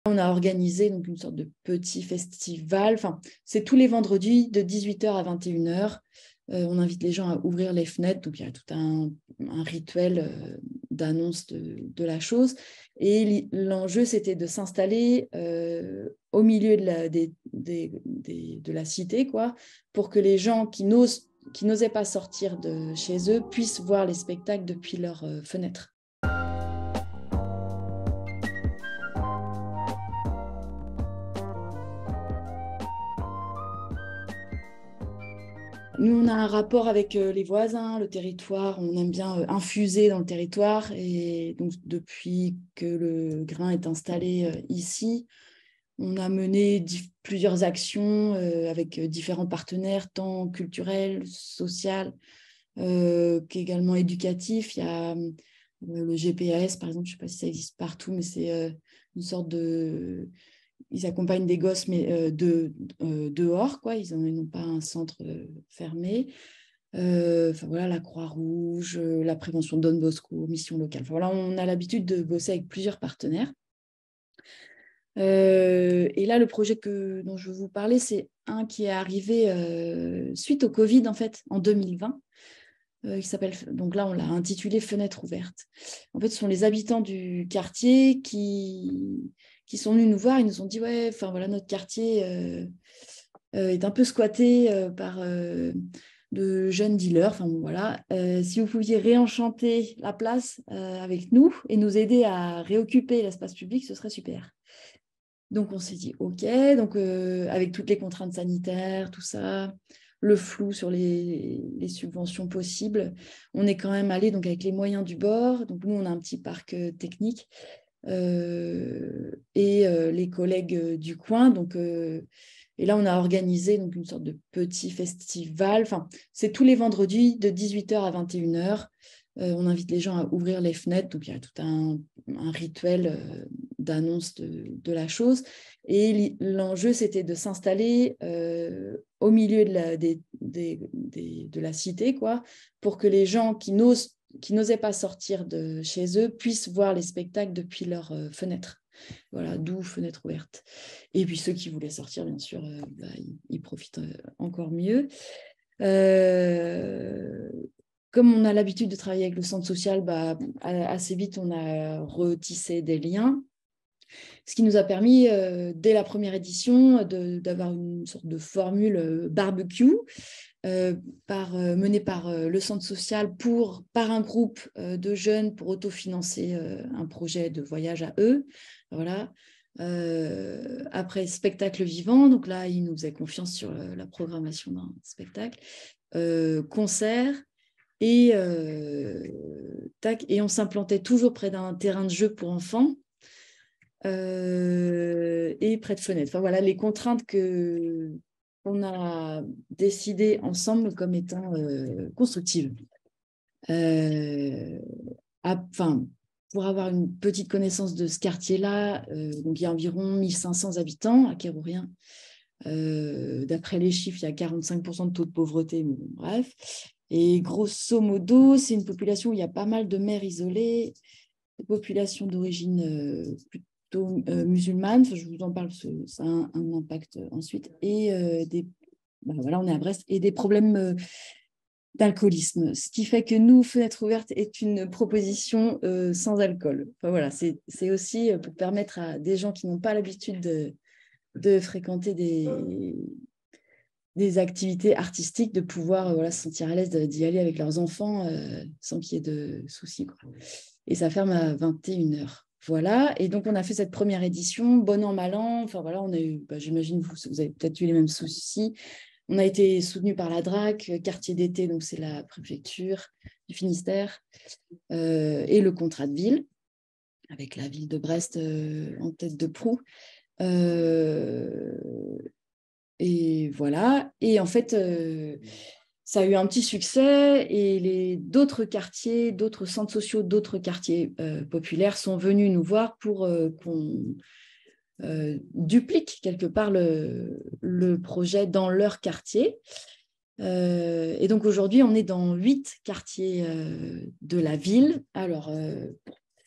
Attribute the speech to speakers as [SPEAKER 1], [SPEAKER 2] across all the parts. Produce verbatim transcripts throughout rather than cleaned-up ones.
[SPEAKER 1] On a organisé donc une sorte de petit festival. Enfin, c'est tous les vendredis de dix-huit heures à vingt et une heures. Euh, on invite les gens à ouvrir les fenêtres. Donc, il y a tout un, un rituel euh, d'annonce de, de la chose. Et l'enjeu, c'était de s'installer euh, au milieu de la, des, des, des, de la cité, quoi, pour que les gens qui n'osent, qui n'osaient pas sortir de chez eux puissent voir les spectacles depuis leurs euh, fenêtres. Nous, on a un rapport avec euh, les voisins, le territoire. On aime bien euh, infuser dans le territoire. Et donc, depuis que le grain est installé euh, ici, on a mené plusieurs actions euh, avec euh, différents partenaires, tant culturels, sociaux, euh, qu'également éducatifs. Il y a euh, le G P A S, par exemple, je ne sais pas si ça existe partout, mais c'est euh, une sorte de... Ils accompagnent des gosses, mais euh, de, euh, dehors, quoi. Ils n'ont pas un centre euh, fermé. Euh, enfin, voilà, la Croix-Rouge, euh, la prévention Don Bosco, mission locale. Enfin, voilà, on a l'habitude de bosser avec plusieurs partenaires. Euh, et là, le projet que, dont je veux vous parler, c'est un qui est arrivé euh, suite au Covid, en fait, en deux mille vingt. Euh, qui s'appelle, donc là, on l'a intitulé Fenêtre ouverte. En fait, ce sont les habitants du quartier qui, qui sont venus nous voir. Ils nous ont dit, ouais, enfin voilà, notre quartier euh, euh, est un peu squatté euh, par euh, de jeunes dealers. Enfin bon, voilà. Euh, si vous pouviez réenchanter la place euh, avec nous et nous aider à réoccuper l'espace public, ce serait super. Donc, on s'est dit, OK, donc euh, avec toutes les contraintes sanitaires, tout ça, le flou sur les, les subventions possibles, on est quand même allé donc, avec les moyens du bord. Donc, nous, on a un petit parc euh, technique euh, et euh, les collègues euh, du coin. Donc, euh, et là, on a organisé donc, une sorte de petit festival. Enfin, c'est tous les vendredis de dix-huit heures à vingt et une heures. Euh, on invite les gens à ouvrir les fenêtres. Donc, il y a tout un, un rituel euh, d'annonce de, de la chose. Et l'enjeu, c'était de s'installer euh, au milieu de la, des, des, des, de la cité, quoi, pour que les gens qui n'osent qui n'osaient pas sortir de chez eux puissent voir les spectacles depuis leurs euh, fenêtres. Voilà, d'où fenêtre ouverte. Et puis ceux qui voulaient sortir, bien sûr, euh, bah, ils, ils profitent euh, encore mieux. Euh, comme on a l'habitude de travailler avec le centre social, bah, assez vite, on a retissé des liens. Ce qui nous a permis, euh, dès la première édition, d'avoir une sorte de formule euh, barbecue euh, par, euh, menée par euh, le centre social pour, par un groupe euh, de jeunes pour autofinancer euh, un projet de voyage à eux. Voilà. Euh, après, spectacle vivant, donc là, ils nous faisaient confiance sur euh, la programmation d'un spectacle. Euh, concert. Et, euh, tac, et on s'implantait toujours près d'un terrain de jeu pour enfants. Euh, et près de fenêtres. Enfin, voilà les contraintes que qu'on a décidées ensemble comme étant euh, constructives. Euh, à, enfin, pour avoir une petite connaissance de ce quartier-là, euh, donc il y a environ mille cinq cents habitants à Kérourien. Euh, D'après les chiffres, il y a quarante-cinq pour cent de taux de pauvreté, mais bon, bref. Et grosso modo, c'est une population où il y a pas mal de mères isolées, des populations d'origine euh, plutôt euh, musulmane, enfin, je vous en parle parce que ça a un, un impact ensuite, et euh, des, ben voilà, on est à Brest, et des problèmes euh, d'alcoolisme, ce qui fait que nous, Fenêtre ouverte est une proposition euh, sans alcool. Enfin, voilà, c'est aussi pour permettre à des gens qui n'ont pas l'habitude de, de fréquenter des, des activités artistiques, de pouvoir euh, voilà, se sentir à l'aise d'y aller avec leurs enfants euh, sans qu'il y ait de soucis, quoi. Et ça ferme à vingt et une heures. Voilà, et donc on a fait cette première édition, bon an, mal an, enfin voilà, on a eu, bah, j'imagine vous, vous avez peut-être eu les mêmes soucis. On a été soutenu par la D R A C, quartier d'été, donc c'est la préfecture du Finistère, euh, et le contrat de ville, avec la ville de Brest euh, en tête de proue. Euh, et voilà, et en fait, euh, ça a eu un petit succès et d'autres quartiers, d'autres centres sociaux, d'autres quartiers euh, populaires sont venus nous voir pour euh, qu'on euh, duplique quelque part le, le projet dans leur quartier. Euh, et donc aujourd'hui, on est dans huit quartiers euh, de la ville. Alors, euh,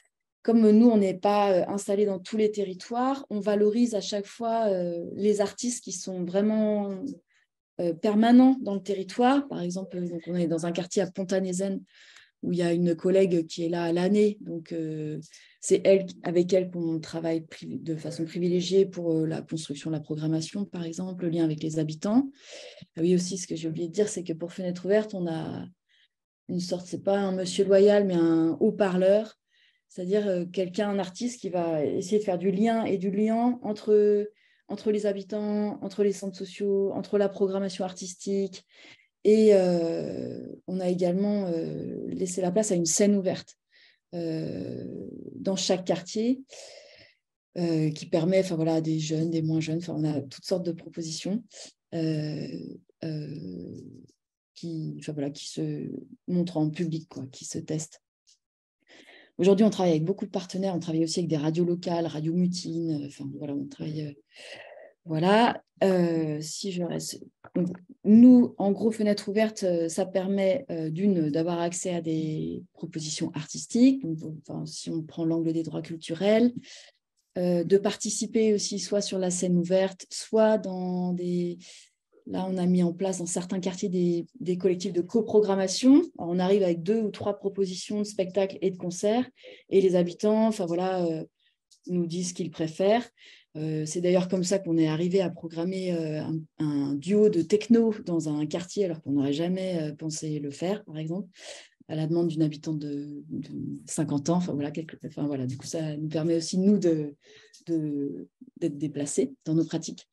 [SPEAKER 1] comme nous, on n'est pas installés dans tous les territoires, on valorise à chaque fois euh, les artistes qui sont vraiment euh, permanents dans le territoire. Par exemple, donc on est dans un quartier à Pont-à-Nézen où il y a une collègue qui est là à l'année. Donc, euh, c'est elle, avec elle qu'on travaille de façon privilégiée pour euh, la construction, la programmation, par exemple, le lien avec les habitants. Ah oui, aussi, ce que j'ai oublié de dire, c'est que pour Fenêtre ouverte, on a une sorte, c'est pas un monsieur loyal, mais un haut-parleur, c'est-à-dire euh, quelqu'un, un artiste qui va essayer de faire du lien et du lien entre, entre les habitants, entre les centres sociaux, entre la programmation artistique. Et euh, on a également euh, laissé la place à une scène ouverte euh, dans chaque quartier euh, qui permet enfin, voilà, à des jeunes, des moins jeunes, enfin, on a toutes sortes de propositions euh, euh, qui, enfin, voilà, qui se montrent en public, quoi, qui se testent. Aujourd'hui, on travaille avec beaucoup de partenaires. On travaille aussi avec des radios locales, Radio Mutine. Enfin, voilà, on travaille... Euh, voilà. Euh, si je reste... Donc, nous, en gros, Fenêtre ouverte, ça permet euh, d'une, d'avoir accès à des propositions artistiques. Donc, enfin, si on prend l'angle des droits culturels, euh, de participer aussi soit sur la scène ouverte, soit dans des... Là, on a mis en place dans certains quartiers des, des collectifs de coprogrammation. Alors, on arrive avec deux ou trois propositions de spectacles et de concerts. Et les habitants, enfin voilà, euh, nous disent ce qu'ils préfèrent. Euh, c'est d'ailleurs comme ça qu'on est arrivé à programmer euh, un, un duo de techno dans un quartier, alors qu'on n'aurait jamais euh, pensé le faire, par exemple, à la demande d'une habitante de, de cinquante ans. Enfin voilà, quelque, enfin, voilà, du coup, ça nous permet aussi, nous, de, de, d'être déplacés dans nos pratiques.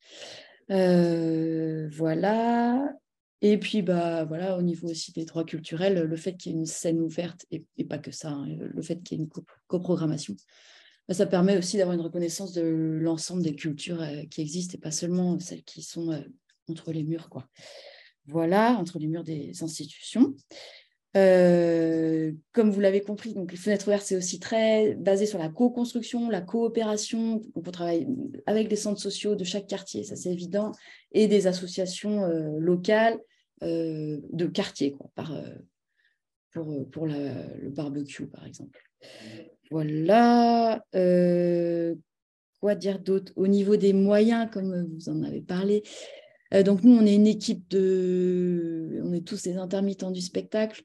[SPEAKER 1] Euh, voilà. Et puis, bah, voilà, au niveau aussi des droits culturels, le fait qu'il y ait une scène ouverte, et, et pas que ça, hein, le fait qu'il y ait une coprogrammation, bah, ça permet aussi d'avoir une reconnaissance de l'ensemble des cultures euh, qui existent et pas seulement celles qui sont euh, entre les murs, quoi. Voilà, entre les murs des institutions. Euh, comme vous l'avez compris, donc les fenêtres ouvertes, c'est aussi très basé sur la co-construction, la coopération. Donc, on travaille avec les centres sociaux de chaque quartier, ça c'est évident, et des associations euh, locales euh, de quartier, quoi, par, euh, pour, pour la, le barbecue, par exemple. Voilà. Euh, quoi dire d'autre? Au niveau des moyens, comme vous en avez parlé, euh, donc nous, on est une équipe de... On est tous des intermittents du spectacle.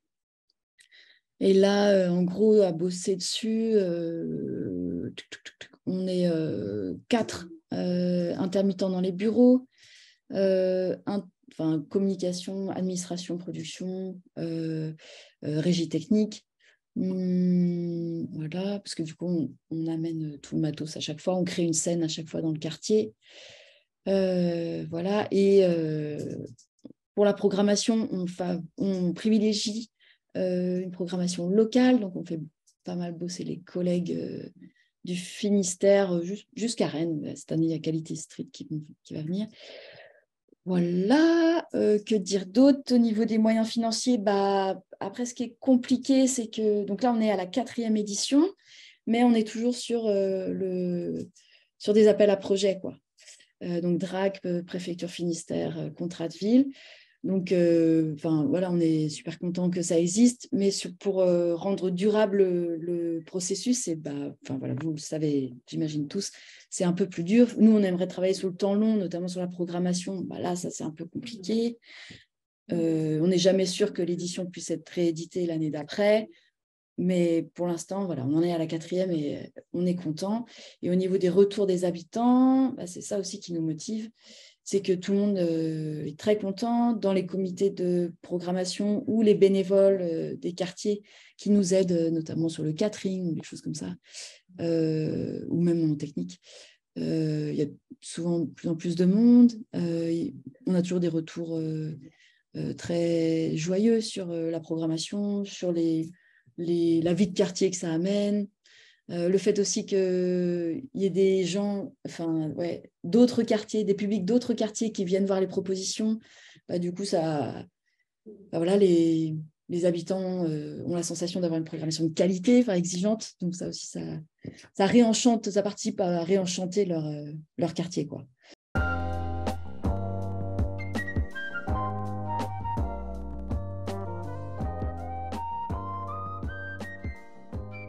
[SPEAKER 1] Et là, euh, en gros, à bosser dessus, euh, on est euh, quatre euh, intermittents dans les bureaux, euh, un, enfin, communication, administration, production, euh, euh, régie technique. Hum, voilà, parce que du coup, on, on amène tout le matos à chaque fois, on crée une scène à chaque fois dans le quartier. Euh, voilà, et euh, pour la programmation, on, fa, on privilégie euh, une programmation locale, donc on fait pas mal bosser les collègues euh, du Finistère jusqu'à Rennes. Cette année, il y a Qualité Street qui, qui va venir. Voilà, euh, que dire d'autre au niveau des moyens financiers? Bah, après, ce qui est compliqué, c'est que, donc là, on est à la quatrième édition, mais on est toujours sur, euh, le, sur des appels à projets, quoi. Euh, donc, D R A C, Préfecture Finistère, euh, contrat de ville. Donc, euh, enfin, voilà, on est super content que ça existe, mais sur, pour euh, rendre durable le, le processus, c'est, bah, enfin, voilà, vous le savez, j'imagine tous, c'est un peu plus dur. Nous, on aimerait travailler sur le temps long, notamment sur la programmation. Bah, là, ça, c'est un peu compliqué. Euh, on n'est jamais sûr que l'édition puisse être rééditée l'année d'après. Mais pour l'instant, voilà, on en est à la quatrième et on est content. Et au niveau des retours des habitants, bah, c'est ça aussi qui nous motive. C'est que tout le monde euh, est très content dans les comités de programmation ou les bénévoles euh, des quartiers qui nous aident, euh, notamment sur le catering ou des choses comme ça, euh, ou même en technique. Euh, il y a souvent de plus en plus de monde. Euh, on a toujours des retours euh, euh, très joyeux sur euh, la programmation, sur les, les, la vie de quartier que ça amène. Euh, le fait aussi qu'il y ait des gens, enfin, ouais, d'autres quartiers, des publics d'autres quartiers qui viennent voir les propositions, bah, du coup, ça, bah, voilà, les, les habitants euh, ont la sensation d'avoir une programmation de qualité, enfin, exigeante. Donc, ça aussi, ça, ça réenchante, ça participe à réenchanter leur, euh, leur quartier, quoi.